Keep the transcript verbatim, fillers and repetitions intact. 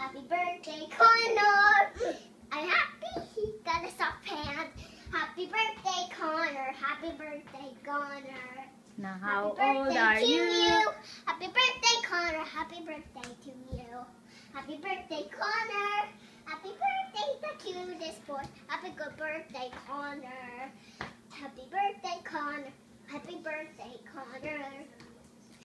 Happy birthday, Connor. I'm happy he got a soft hand. Happy birthday, Connor. Happy birthday, Connor. Now, how Happy old birthday are to you? you? Happy birthday, Connor. Happy birthday to you. Happy birthday, Connor. Happy birthday, the cutest boy. Happy good birthday, Connor. Happy birthday, Connor. Happy birthday, Connor.